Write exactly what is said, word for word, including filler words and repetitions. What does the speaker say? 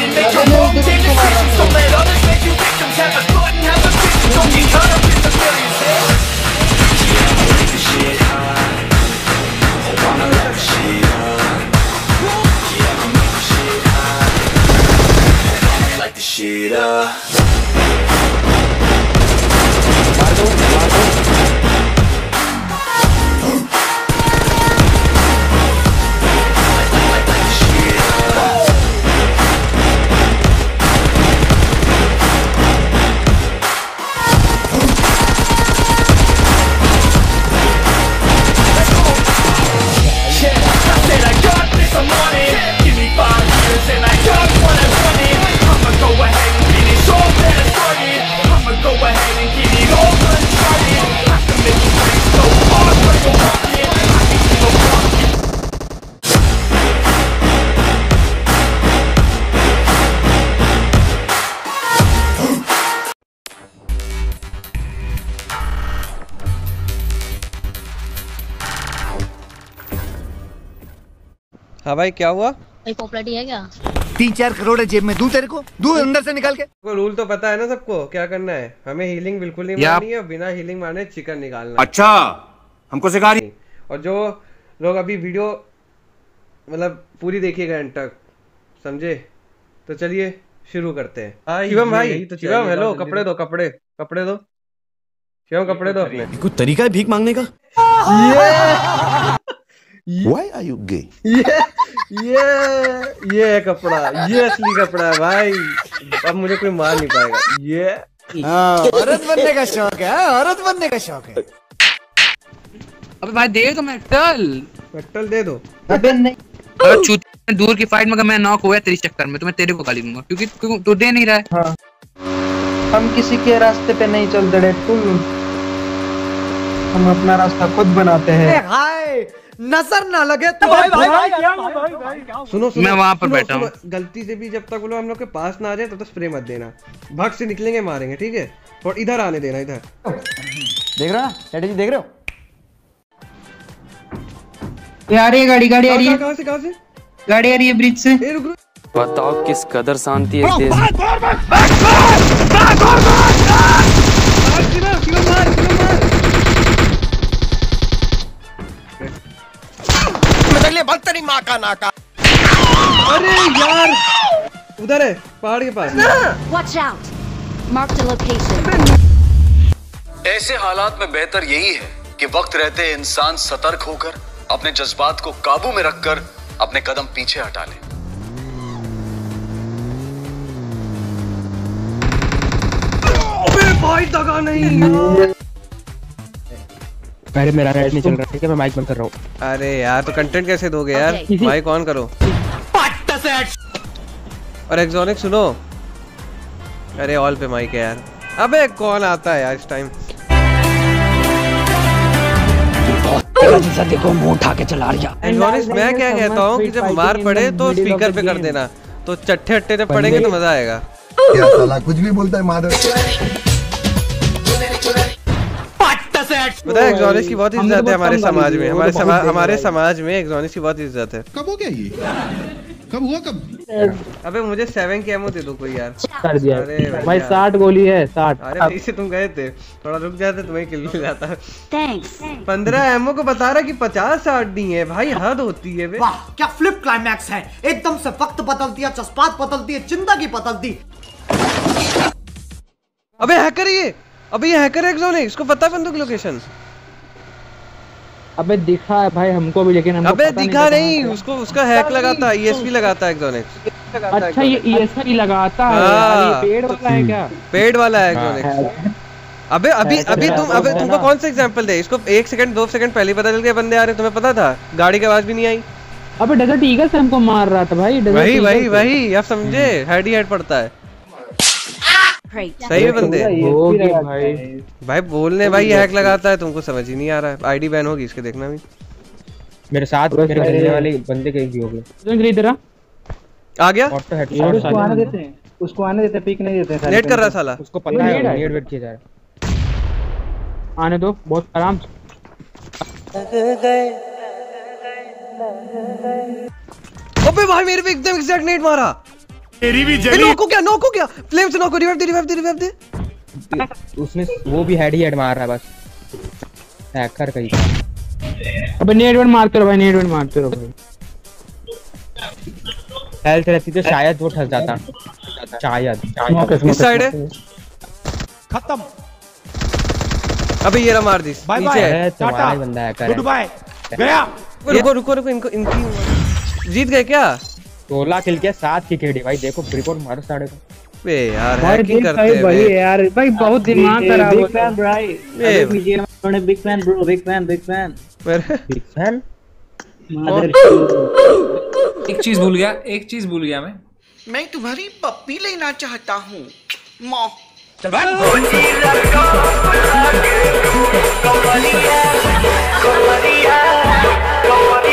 and make your wrong damn decisions. Don't let others make you victims. Have a thought and have a vision. Don't get caught up in the millions. Yeah, I'ma let this shit high. Oh, I'ma let this shit high. Yeah, I'ma make this shit high. I'ma light this shit up. हाँ भाई क्या हुआ? भाई popularity है क्या? तीन चार करोड़ है जेब में, दूं तेरे को? दूं अंदर से निकाल के? को रूल तो पता है ना सबको, क्या करना है? हमें हीलिंग बिल्कुल नहीं मारनी है, बिना हीलिंग मारने चिकन निकालना। अच्छा हमको सिखा रही। और जो लोग अभी वीडियो मतलब पूरी देखिएगा एंड तक, समझे? तो चलिए शुरू करते हैं। शिवम भाई, शिवम हेलो, कपड़े दो, कपड़े कपड़े दो शिवम, कपड़े दो अपने। कोई तरीका है भीख मांगने का? Why are you gay? ये ये ये है कपड़ा, ये असली कपड़ा है भाई, अब मुझे कोई मार नहीं पाएगा। ये औरत बनने का शौक है, औरत बनने का शौक है। अबे भाई दे दो मेटल, मेटल दे दो। अबे नहीं, अगर चूतिया दूर की फाइट में अगर मैं नॉक हुआ तेरे चक्कर में तो मैं तेरे को गाली दूंगा, क्योंकि तू तू दे नहीं रहा है। हाँ। हम किसी के रास्ते पे नहीं चलते रे तुम, हम अपना रास्ता खुद बनाते हैं। हाय नजर ना लगे तो भाई भाई भाई क्या है भाई भाई क्या? सुनो सुनो, मैं वहां पर सुनो, बैठा हूं। गलती से भी जब तक वो लोग हम लोग के पास ना आ जाए तब तक स्प्रे मत देना, भाग से निकलेंगे मारेंगे, ठीक है? और इधर आने देना, इधर देख रहे हो ना स्ट्रेटजी, देख रहे हो? यार ये गाड़ी गाड़ी आ रही है, कहां से कहां से गाड़ी आ रही है ब्रिज से। ए रुक रुक, बताओ किस कदर शांति है देश। तेरी माँ का नाका। अरे यार उधर है पहाड़ के पास। Watch out! Mark the location. ऐसे हालात में बेहतर यही है कि वक्त रहते इंसान सतर्क होकर अपने जज्बात को काबू में रखकर अपने कदम पीछे हटा ले। अबे भाई दगा नहीं। पहले मेरा नेट नहीं चल रहा, ठीक है मैं माइक बंद कर रहा हूँ। अरे यार तो कंटेंट कैसे दोगे यार? Okay. माइक ऑन करो। और एक्सोनिक सुनो, अरे ऑल पे माइक है यार। अबे कौन आता है यार इस टाइम? देखो मुंह उठा के चला रहा। एक्सोनिक मैं क्या कहता हूँ कि जब मार पड़े तो स्पीकर पे कर देना, तो चट्टे अट्टे जब पड़ेंगे तो मजा आएगा। क्या साला कुछ भी बोलता है माधव। पता है एक्सोनिक्स की बहुत इज्जत है हमारे समाज में, हमारे समाज हमारे समाज में एक्सोनिक्स की बहुत इज्जत है। कब हो गया ये? कब हुआ कब? अबे मुझे सेवन की एमो दे दो कोई यार। कर दिया अरे भाई, साठ गोली है, साठ। अरे भाई से तुम गए थे, थोड़ा रुक जाते तुम्हें किल मिल जाता। Thanks. पंद्रह एमओ को बता रहा कि पचास साठ नहीं है भाई, हद होती है बे। वाह क्या फ्लिप क्लाइमैक्स है, एकदम से वक्त बदलती है, जज्बात बदलती है, जिंदगी बदलती। अबे हैकर ये, अबे ये हैकर है एक्सोनिक्स, इसको पता है बंदूक लोकेशन। अबे दिखा है भाई हमको भी, लेकिन हमको अबे पता दिखा नहीं, नहीं, उसको उसका हैक लगाता है, ईएसपी लगाता है एक्सोनिक्स। अच्छा ये ईएसपी लगाता है यार, ये पेड़ वाला है क्या? पेड वाला है एक्सोनिक्स। अबे अभी अभी तुम अबे तुमको कौन सा एग्जांपल दे? इसको एक सेकंड दो सेकंड पहले पता चल गया बंदे आ रहे, तुम्हें पता था? गाड़ी की आवाज भी नहीं आई। अबे डेजर्ट ईगल से हमको मार रहा था भाई। वही वही वही, आप समझे? हेड ही हेड पड़ता है। सही है बंदे भाई। भाई बोलने भाई हैक लगाता है, तुमको समझ ही नहीं आ रहा है। आईडी बैन होगी इसके, देखना भी। मेरे साथ मेरे खेलने वाले बंदे के भी हो गए। तुम इधर आ आ गया। ऑटो हेडशॉट उसको आने देते हैं, उसको आने देते, पिक नहीं देते। नेट कर रहा साला, उसको पता है नेट वेट किया जा रहा है। आने दो बहुत आराम से। अबे भाई मेरे पे एकदम एग्जैक्ट नेट मारा। तेरी भी जली। नॉक हो गया, नॉक हो गया, फ्लेम से नॉक हो, रिवाइव दे, रिवाइव दे, रिवाइव दे। उसने वो भी हेड ही हेड मार रहा है बस, हैकर कहीं। अबे नेट वन मारते रहो भाई, नेट वन मारते रहो भाई। हेल्थ रहती तो शायद वो ठस जाता, शायद शायद। इस साइड है, खत्म। अबे ये रहा, मार दी नीचे है। तुम्हारा ही बंदा हैकर है। गुड बाय, गया। रुको रुको रुको, इनको इनकी जीत गए क्या? सोलह किल के साथ की केडी भाई, देखो रिपोर्ट मारो साढ़े को। बे यार हैकिंग करते हैं भाई यार, भाई बहुत दिमाग खराब होता है भाई। Big fan bro, big fan, big fan, big fan. एक चीज भूल गया, एक चीज भूल गया मैं मैं तुम्हारी पप्पी लेना चाहता हूँ। मौ चल